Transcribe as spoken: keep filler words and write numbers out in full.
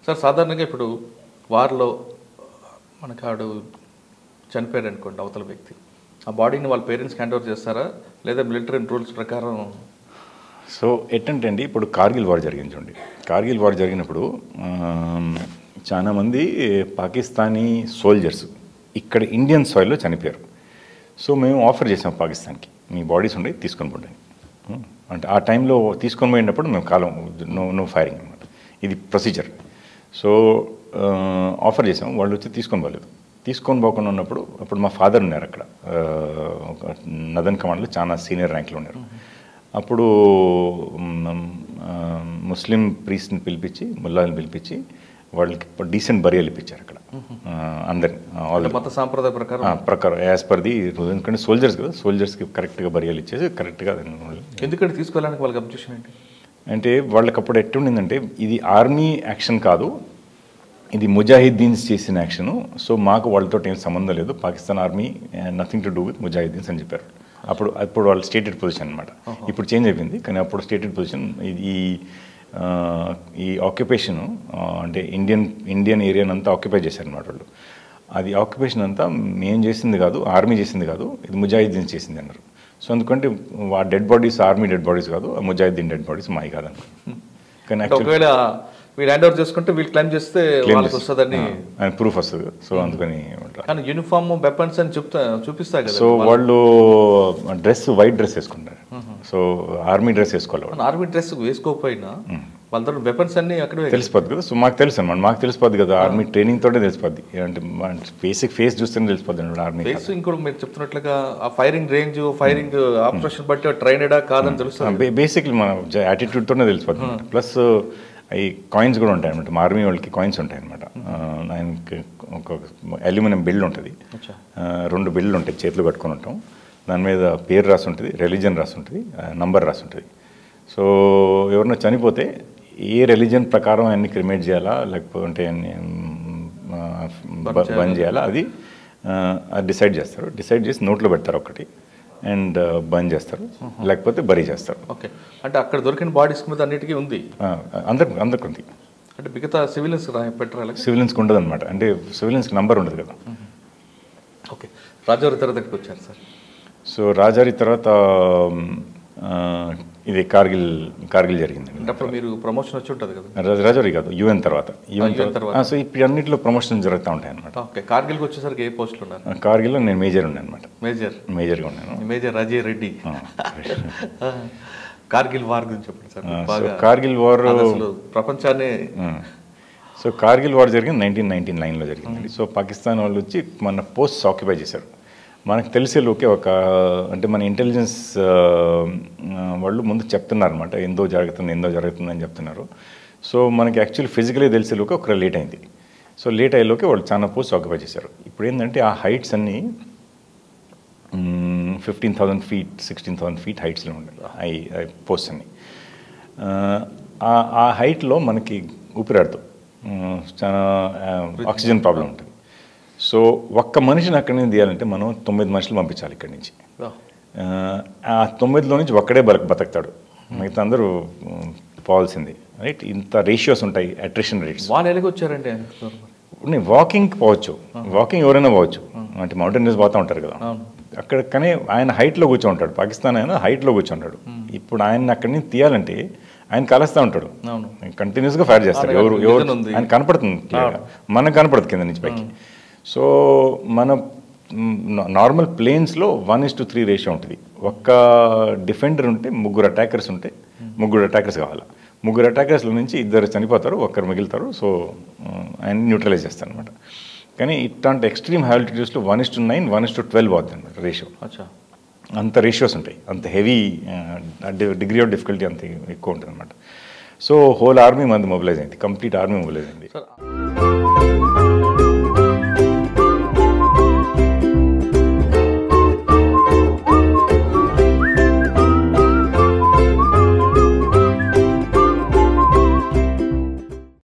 Sir సాధారణంగా ఇప్పుడు వారిలో మనకు ఆడు చనిపోయారు అనుకోండి అవతల వ్యక్తి, ఆ బాడీని వాళ్ళ పేరెంట్స్కి హ్యాండ్ ఓవర్ చేస్తారా లేదా మిలిటరీ రూల్స్ ప్రకారం? సో ఎట్టంటే అండి, ఇప్పుడు కార్గిల్ వార్ జరిగింది చూడండి. కార్గిల్ వార్ జరిగినప్పుడు చాలామంది పాకిస్తానీ సోల్జర్స్ ఇక్కడ ఇండియన్ సాయిల్లో చనిపోయారు. సో మేము ఆఫర్ చేసాం పాకిస్తాన్కి, మీ బాడీస్ ఉండే తీసుకొని పోండి అంటే ఆ టైంలో తీసుకొని పోయినప్పుడు మేము కాలం నో నో ఫైరింగ్ అనమాట, ఇది ప్రొసీజర్. సో ఆఫర్ చేసాం, వాళ్ళు వచ్చి తీసుకొని పోలేదు. తీసుకొని పోకుండా ఉన్నప్పుడు అప్పుడు మా ఫాదర్ ఉన్నారు అక్కడ నదన్ కమాండ్లో, చాలా సీనియర్ ర్యాంక్లో ఉన్నారు. అప్పుడు ముస్లిం ప్రీస్ట్ని పిలిపించి, ముల్లాని పిలిపించి వాళ్ళకి డీసెంట్ బరియలు ఇప్పించారు అక్కడ అందరినీ మత సాంప్రదాయ ప్రకారం ప్రకారం యాజ్ పర్ ది. ఎందుకంటే సోల్జర్స్ కదా, సోల్జర్స్కి కరెక్ట్గా బరియలు ఇచ్చేసి కరెక్ట్గా. ఎందుకంటే తీసుకోవడానికి వాళ్ళకి అబ్జెక్షన్ ఏంటి అంటే, వాళ్ళకి అప్పుడు ఎట్టుండిందంటే ఇది ఆర్మీ యాక్షన్ కాదు, ఇది ముజాహిద్దీన్స్ చేసిన యాక్షను. సో మాకు వాళ్ళతో ఏం సంబంధం లేదు, Pakistan army nothing to do with ముజాహిద్దీన్స్ అని చెప్పారు. అప్పుడు అప్పుడు వాళ్ళు స్టేటెడ్ పొజిషన్ అనమాట. ఇప్పుడు చేంజ్ అయిపోయింది, కానీ అప్పుడు స్టేటెడ్ పొజిషన్. ఈ ఈ ఆక్యుపేషను అంటే ఇండియన్ ఇండియన్ ఏరియాని అంతా ఆక్యుపై చేశారనమాట వాళ్ళు. అది ఆక్యుపేషన్ అంతా మేము చేసింది కాదు, ఆర్మీ చేసింది కాదు, ఇది ముజాహిద్దీన్స్ చేసింది అన్నారు. సో ఎందుకంటే ఆ dead bodies army dead bodies కాదు, ముజాహిద్దీన్ డెడ్ బాడీస్ మాయి కాదన్నారు. కానీ ఒకవేళ వీళ్ళు హ్యాండ్ ఓవర్ చేసుకుంటే వీళ్ళు క్లైమ్ చేస్తే వాళ్ళకి వస్తుందని ప్రూఫ్ వస్తుంది. సో అందుకని కానీ యూనిఫామ్ వెపన్స్ అని చెప్తా చూపిస్తా కదా. సో వాళ్ళు డ్రెస్ వైట్ డ్రెస్ వేసుకుంటారు. సో ఆర్మీ డ్రెస్ వేసుకోవాలి. ఆర్మీ డ్రెస్ వేసుకోకపోయినా వాళ్ళ దగ్గర వెపన్స్ అన్ని అక్కడ తెలిసిపోద్ది కదా. సో మాకు తెలుసు అనమాట, మాకు తెలిసిపోద్ది కదా, ఆర్మీ ట్రైనింగ్ తోటే తెలిసిపోద్ది. అంటే బేసిక్ ఫేస్ చూస్తేనే తెలిసిపోద్ది అనమాట ఆర్మీ ఫేస్. ఇంకోటి మీరు చెప్తున్నట్లుగా ఆ ఫైరింగ్ రేంజ్, ఫైరింగ్ ఆపరేషన్ బట్టి ట్రైనెడా కాదని తెలుస్తుంది. బేసిక్లీ మన యాటిట్యూడ్తోనే తెలిసిపోద్ది. ప్లస్ ఈ కాయిన్స్ కూడా ఉంటాయి అనమాట, మా ఆర్మీ వాళ్ళకి కాయిన్స్ ఉంటాయి అనమాట. ఆయనకి ఒక అల్యూమినియం బిల్డ్ ఉంటుంది, రెండు బిల్లు ఉంటాయి, చేతులు కట్టుకొని ఉంటాం. దాని మీద పేరు రాసి ఉంటుంది, రిలీజన్ రాసి ఉంటుంది, నంబర్ రాసి ఉంటుంది. సో ఎవరైనా చనిపోతే ఏ రిలీజన్ ప్రకారం ఆయన్ని క్రిమేట్ చేయాలా లేకపోతే బంద్ చేయాలా అది డిసైడ్ చేస్తారు. డిసైడ్ చేసి నోట్లో పెడతారు ఒకటి, అండ్ బంద్ చేస్తారు, లేకపోతే బరీ చేస్తారు. ఓకే, అంటే అక్కడ దొరికిన బాడీస్ మీద అన్నిటికీ ఉంది, అందరికి అందరికి ఉంది. అంటే మిగతా సివిలియన్స్ పెట్టాలి, సివిలియన్స్కి ఉండదు అనమాట. అంటే సివిలియన్స్కి నంబర్ ఉండదు కదా. ఓకే, రాజావారి తర్వాతకి వచ్చారు సార్. సో రాజారి తర్వాత ఇది కార్గిల్ కార్గిల్ జరిగిందండి. అప్పుడు మీరు ప్రమోషన్ వచ్చి ఉంటుంది కదా. రాజౌరి కాదు, యుఎన్ తర్వాత. యుఎన్ తర్వాత సో ఇప్పుడు అన్నింటిలో ప్రమోషన్ జరుగుతూ ఉంటాయి అనమాట. ఓకే, కార్గిల్కి వచ్చేసరికి ఏ పోస్టులు ఉన్నారు? కార్గిల్లో నేను మేజర్ ఉన్నాను అనమాట. మేజర్ మేజర్గా ఉన్నాను. మేజర్ అజయ్ రెడ్డి. కార్గిల్ వార్ గురించి చెప్పండి సార్. కార్గిల్ వార్ ప్రపంచాన్ని సో కార్గిల్ వార్ జరిగింది నైన్టీన్ నైన్టీ నైన్లో జరిగిందండి. సో పాకిస్తాన్ వాళ్ళు వచ్చి మన పోస్ట్ ఆక్యుపై చేశారు. మనకు తెలిసేలోకే ఒక అంటే మన ఇంటెలిజెన్స్ వాళ్ళు ముందు చెప్తున్నారు అనమాట, ఎందో జరుగుతుంది ఎందో జరుగుతుంది అని చెప్తున్నారు. సో మనకి యాక్చువల్లీ ఫిజికలీ తెలిసేలోకి ఒక లేట్ అయింది. సో లేట్ అయ్యేలోకి వాళ్ళు చాలా పోస్ట్ ఆక్యుపై చేశారు. ఇప్పుడు ఏంటంటే ఆ హైట్స్ అన్నీ fifteen thousand feet sixteen thousand feet హైట్స్లో ఉండాలి ఐ పోస్ట్ అన్ని. ఆ హైట్లో మనకి ఊపిరాడుతూ చాలా ఆక్సిజన్ ప్రాబ్లం ఉంటుంది. సో ఒక్క మనిషిని అక్కడి నుంచి తీయాలంటే మనం తొమ్మిది మనుషులు పంపించాలి ఇక్కడి నుంచి. ఆ తొమ్మిదిలో నుంచి ఒక్కడే బతక బతుకుతాడు, మిగతా అందరూ పోవాల్సింది, రైట్. ఇంత రేషియోస్ ఉంటాయి, అట్రిషన్ రేట్స్. వాళ్ళు ఎలాగ వచ్చారంటే వాకింగ్ పోవచ్చు, వాకింగ్ ఎవరైనా పోవచ్చు, అంటే మౌంటైన్ రేస్ పోతూ ఉంటారు కదా అక్కడ. కానీ ఆయన హైట్లో కూర్చోంటాడు, పాకిస్తాన్ ఆయన హైట్లో కూర్చుంటాడు. ఇప్పుడు ఆయన అక్కడి నుంచి తీయాలంటే ఆయన కలుస్తూ ఉంటాడు, కంటిన్యూస్గా ఫైర్ చేస్తాడు. ఎవరు ఎవరు ఆయన కనపడుతుంది, మనకు కనపడుతుంది కింద నుంచి పైకి. సో మన నార్మల్ ప్లేన్స్లో one is to three ratio ఉంటుంది. ఒక్క డిఫెండర్ ఉంటే ముగ్గురు అటాకర్స్ ఉంటే ముగ్గురు అటాకర్స్ కావాలి. ముగ్గురు అటాకర్స్లో నుంచి ఇద్దరు చనిపోతారు, ఒక్కరు మిగులుతారు. సో ఆయన న్యూట్రలైజ్ చేస్తారు అనమాట. కానీ ఇట్లాంటి ఎక్స్ట్రీమ్ హై ఆల్టిట్యూడ్స్లో one is to nine one is to twelve అవుతుంది అనమాట రేషియో. అంత రేషియోస్ ఉంటాయి, అంత హెవీ డిగ్రీ ఆఫ్ డిఫికల్టీ అంత ఎక్కువ ఉంటుంది అనమాట. సో హోల్ ఆర్మీ మంది మొబిలైజ్ అయింది, కంప్లీట్ ఆర్మీ మొబిలైజ్ అయింది.